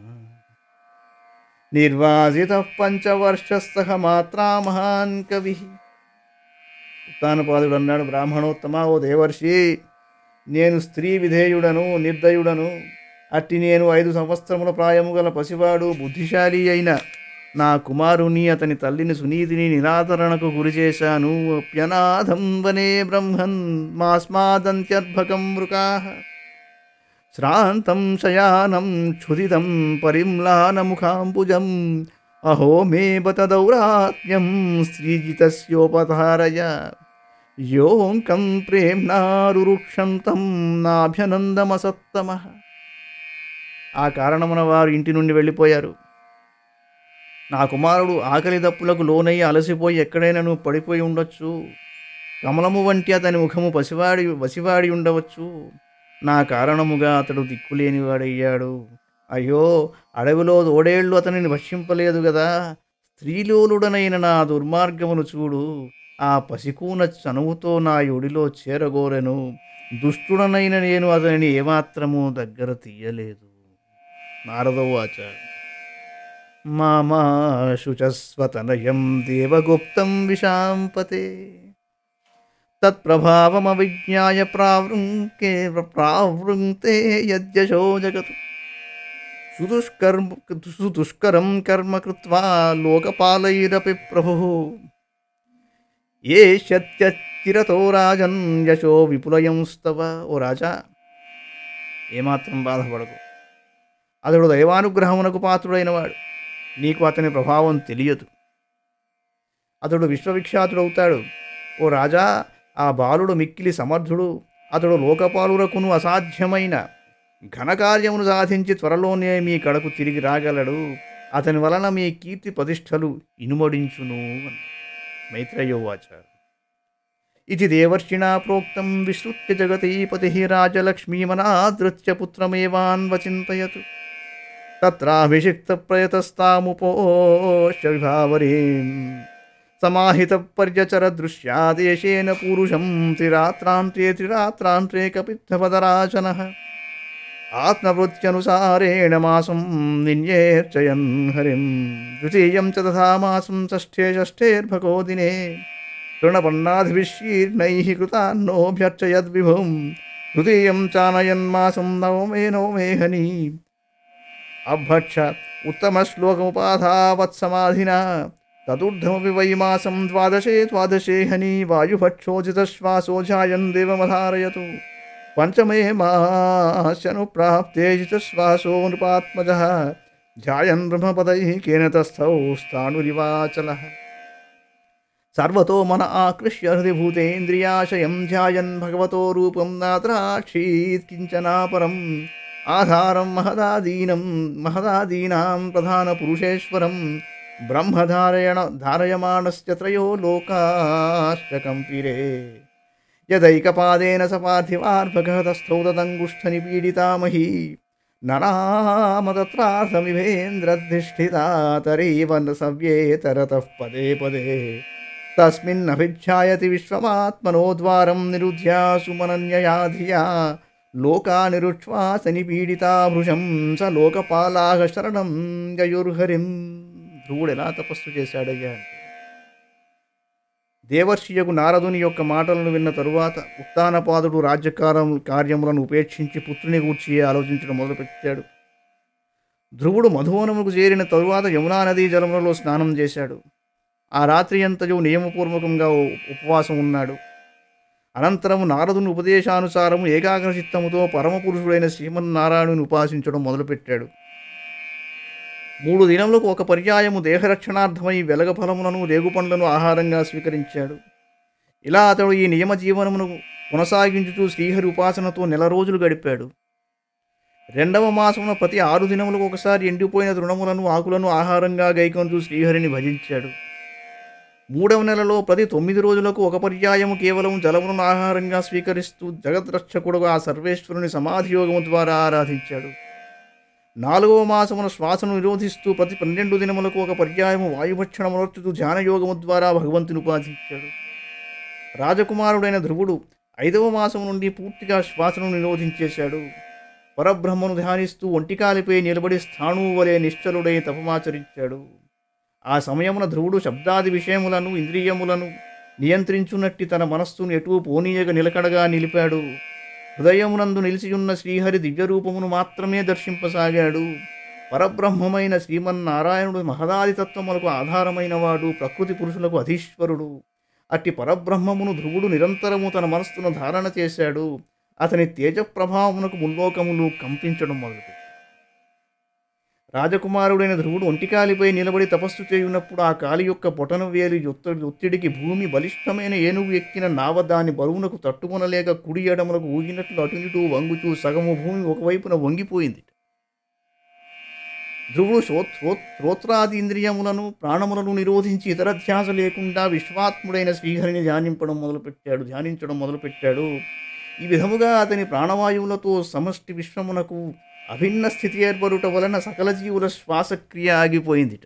నిర్వాసిత పంచవర్షస్థ మాత్రా మహాన్ కవి. ఉత్తానపాదుడు అన్నాడు, బ్రాహ్మణోత్తమ, ఓ దేవర్షి, నేను స్త్రీ విధేయుడను, నిర్దయుడను. అట్టి నేను 5 సంవత్సరముల ప్రాయము గల పసివాడు, బుద్ధిశాలి అయిన నా కుమారుని, అతని తల్లిని సునీతిని నిరాదరణకు గురి చేశాను. అప్యనాథం వనే బ్రహ్మన్ మాస్మాదంత్యర్భకం మృకాః శ్రాంతం శయానం క్షుదితం పరిమ్లానముఖాంబుజం అహో మే బత దౌరాత్మ్యం శ్రీజితస్యోపధారయ యోంకం ప్రేమ్నారురుక్షంతం నాభ్యనందమసత్తమః. ఆ కారణమున వారు ఇంటి నుండి వెళ్ళిపోయారు. నా కుమారుడు ఆకలి దప్పులకు లోనయ్యి అలసిపోయి ఎక్కడైనా పడిపోయి ఉండొచ్చు. కమలము వంటి అతని ముఖము వసివాడి ఉండవచ్చు. నా కారణముగా అతడు దిక్కులేనివాడయ్యాడు. అయ్యో, అడవిలో ఓడేళ్లు అతనిని భక్షింపలేదు గదా. స్త్రీలోలుడనైన నా దుర్మార్గమును చూడు. ఆ పసికూన చనువుతో నా ఒడిలో చేరగోరెను. దుష్టుడనైన నేను అతనిని ఏమాత్రము దగ్గర తీయలేదు. నారదోవాచ మామా శుచస్వతనయం దేవగుప్తం విశాంపతే తత్ప్రభావమవిజ్ఞాయ ప్రావృంక్తే యద్యశో జగతు సుదుష్కరం కర్మ కృత్వా లోకపాలైరపి ప్రభుః ఏ శత్యచిరతో రాజన్ యశో విపులయంస్తవ. ఓ రాజా, ఏమాత్రం బాధపడకు. అతడు దైవానుగ్రహమునకు పాత్రుడైనవాడు. నీకు అతని ప్రభావం తెలియదు. అతడు విశ్వవిఖ్యాతుడవుతాడు. ఓ రాజా, ఆ బాలుడు మిక్కిలి సమర్థుడు. అతడు లోకపాలురకును అసాధ్యమైన ఘనకార్యమును సాధించి త్వరలోనే మీ కడకు తిరిగి రాగలడు. అతని వలన మీ కీర్తి ప్రతిష్టలు ఇనుమడించును. మైత్రేయోవాచ ఇది దేవర్షిణా ప్రోక్తం విశ్రుత్య జగతీపతి రాజలక్ష్మీమనాదృత్య పుత్రమేవాన్వచింతయతు తత్రాభిషిక్త ప్రయతస్తాముపోష్య విభావరీం సమాహిత పర్యచర దృశ్యాదేశేన పురుషం త్రిరాత్రాంత్రే కపిత్థపదరాచనః ఆత్మవృత్యనుసారేణ మాసం నిన్యేర్చయన్ హరిం ద్వితీయం చ తథా మాసం షష్ఠేర్భకో దినే తృణపన్నాధిభిశ్శీర్ణైః కృతాన్నోభ్యర్చయద్విభుం తృతీయం చానయన్మాసం నవమే హని అభక్షత్ ఉత్తమశ్లోకముపాధావత్సమాధినా తదుర్ధమపి వై మాసం ద్వాదశే హని వాయుభక్షోజితశ్వాసో ఝాయన్ దేవమధారయతు పంచమే మాస్యను ప్రాప్తే జితశ్వాసో నృపాత్మజః ఝాయన్ బ్రహ్మపదైః కేన తస్థౌ స్థాణురివాచలః సర్వతో మన ఆకృష్య హృది భూతేంద్రియాశయం ధ్యాయన్ భగవతో రూపం నాత్రాక్షీత్ కించనాపరం ఆధారం మహదాదీనాం ప్రధాన పురుషేశ్వరం బ్రహ్మధారయమాణస్య త్రయో లోకాశ్చ కంపిరే యదైకపాదేన స పార్థివార్భకః తస్థౌ తదంగుష్ఠ నిపీడితామహీ ననామ తత్రార్థమివేంద్రధిష్ఠితా తరైవ న సవ్యేతరతః పదే పదే తస్మిన్నభిధ్యాయతి విశ్వమాత్మనో ద్వారం నిరుధ్యాసు మనన్యయా ధియా లోకా నిరుచ్ఛ్వాస నిపీడితా భృశం స లోకపాలాహ శరణం యయుర్హరిం. ధ్రువుడు ఎలా తపస్సు చేశాడయ్యా అంటే, దేవర్షియకు నారదుని యొక్క మాటలను విన్న తరువాత ఉత్తానపాదుడు కార్యములను ఉపేక్షించి పుత్రుని గూర్చి ఆలోచించడం మొదలుపెట్టాడు. ధ్రువుడు మధువనముకు చేరిన తరువాత యమునా నదీ జలములలో స్నానం చేశాడు. ఆ రాత్రి అంతయు నియమపూర్వకంగా ఉపవాసం ఉన్నాడు. అనంతరము నారదుని ఉపదేశానుసారము ఏకాగ్ర చిత్తముతో పరమపురుషుడైన శ్రీమన్నారాయణుని ఉపాసించడం మొదలుపెట్టాడు. 3 దినములకు ఒక పర్యాయము దేహరక్షణార్థమై వెలగఫలములను రేగుపండ్లను ఆహారంగా స్వీకరించాడు. ఇలా అతడు ఈ నియమ జీవనమును కొనసాగించుతూ శ్రీహరి ఉపాసనతో 1 నెల రోజులు గడిపాడు. 2వ మాసమున ప్రతి 6 దినములకు ఒకసారి ఎండిపోయిన తృణములను ఆకులను ఆహారంగా గైకొంటూ శ్రీహరిని భజించాడు. 3వ నెలలో ప్రతి 9 రోజులకు ఒక పర్యాయము కేవలం జలములను ఆహారంగా స్వీకరిస్తూ జగద్రక్షకుడుగా ఆ సర్వేశ్వరుని సమాధియోగము ద్వారా ఆరాధించాడు. 4వ మాసమున శ్వాసను నిరోధిస్తూ ప్రతి 12 దినములకు ఒక పర్యాయము వాయుభక్షణమునర్చుతూ ధ్యానయోగము ద్వారా భగవంతుని ఉపాసించాడు. రాజకుమారుడైన ధ్రువుడు 5వ మాసం నుండి పూర్తిగా శ్వాసను నిరోధించేశాడు. పరబ్రహ్మను ధ్యానిస్తూ ఒంటికాలిపై నిలబడి స్థాణువు వలె నిశ్చలుడై తపమాచరించాడు. ఆ సమయమున ధ్రువుడు శబ్దాది విషయములను ఇంద్రియములను నియంత్రించున్నట్టి తన మనస్సును ఎటూ పోనీయగా నిలకడగా నిలిపాడు. హృదయమునందు నిలిచియున్న శ్రీహరి దివ్యరూపమును మాత్రమే దర్శింపసాగాడు. పరబ్రహ్మమైన శ్రీమన్నారాయణుడు మహదాదితత్వములకు ఆధారమైనవాడు, ప్రకృతి పురుషులకు అధీశ్వరుడు. అట్టి పరబ్రహ్మమును ధ్రువుడు నిరంతరము తన మనస్సును ధారణ చేశాడు. అతని తేజప్రభావమునకు ముల్లోకములు కంపించడం మొదలుపెట్టాయి. రాజకుమారుడైన ధ్రువుడు ఒంటికాలిపై నిలబడి తపస్సు చేయున్నప్పుడు ఆ కాలి యొక్క బొటన వేలి ఒత్తిడికి భూమి బలిష్టమైన ఏనుగు ఎక్కిన నావ దాని బరువునకు తట్టుకొనలేక కుడి ఎడములకు ఊగినట్లు అటునిటూ వంగుచూ సగము భూమి ఒకవైపున వంగిపోయింది. ధ్రువుడు శ్రోత్రాది ఇంద్రియములను ప్రాణములను నిరోధించి ఇతర ధ్యాస లేకుండా విశ్వాత్ముడైన శ్రీహరిని ధ్యానించడం మొదలుపెట్టాడు. ఈ విధముగా అతని ప్రాణవాయువులతో సమష్టి విశ్వమునకు అభిన్న స్థితి ఏర్పడుట వలన సకల జీవుల శ్వాసక్రియ ఆగిపోయిందిట.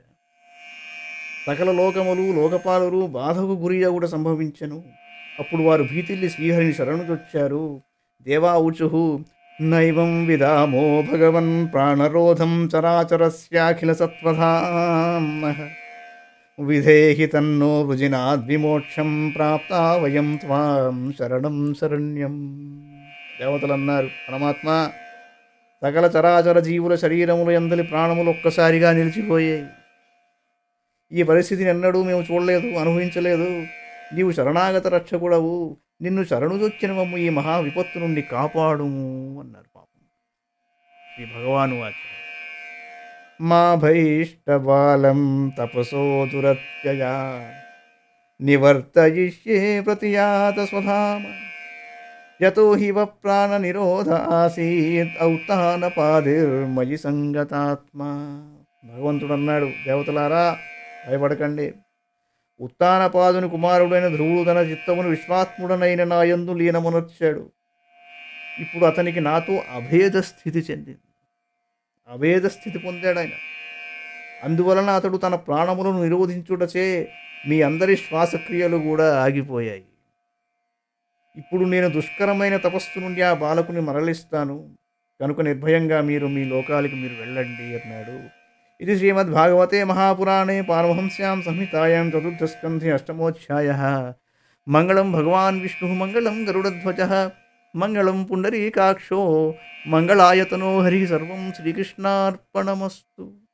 సకల లోకములు లోకపాలురు బాధకు గురి అగుట సంభవించెను. అప్పుడు వారు భీతిల్లి శ్రీహరిని శరణుజొచ్చారు. దేవావుచు నైవం విదామో భగవన్ ప్రాణరోధం చరాచరస్యాఖిల సత్వధామ్నః విధేహి తన్నో వృజినాద్విమోక్షం ప్రాప్తా వయం త్వాం శరణం శరణ్యం. దేవతలు అన్నారు, పరమాత్మ, సకల చరాచర జీవుల శరీరములు ఎందలి ప్రాణములు ఒక్కసారిగా నిలిచిపోయాయి. ఈ పరిస్థితిని ఎన్నడూ మేము చూడలేదు, అనుభవించలేదు. నీవు శరణాగత రక్షకుడవు, నిన్ను శరణుజొచ్చిన మమ్ము ఈ మహా విపత్తు నుండి కాపాడుము అన్నారు. పాపం శ్రీ భగవాను వాచ మా భైష్టబాలం తపసో దురత్యయా నివర్తయిష్యే ప్రతియాత స్వధామ యతో హివ ప్రాణ నిరోధ ఆసీత్ ఔత్తాన పాదిర్మయి సంగతాత్మ. భగవంతుడు అన్నాడు, దేవతలారా భయపడకండి. ఉత్తానపాదుని కుమారుడైన ధ్రువుడు తన చిత్తమును విశ్వాత్ముడనైన నా యందు లీనమునర్చాడు. ఇప్పుడు అతనికి నాతో అభేద స్థితి చెందింది. అభేద స్థితి పొందాడు ఆయన. అందువలన అతడు తన ప్రాణములను నిరోధించుటచే మీ అందరి శ్వాసక్రియలు కూడా ఆగిపోయాయి. ఇప్పుడు నేను దుష్కరమైన తపస్సు నుండి ఆ బాలకుని మరలిస్తాను, కనుక నిర్భయంగా మీరు మీ లోకాలకు మీరు వెళ్ళండి అన్నాడు. ఇది శ్రీమద్భాగవతే మహాపురాణే పారమహంస్యాం సంహితాయాం చతుర్థస్కంధే అష్టమోధ్యాయః. మంగళం భగవాన్ విష్ణుః మంగళం గరుడధ్వజః మంగళం పుండరీకాక్షో మంగళాయతనో హరి. సర్వం శ్రీకృష్ణార్పణమస్తు.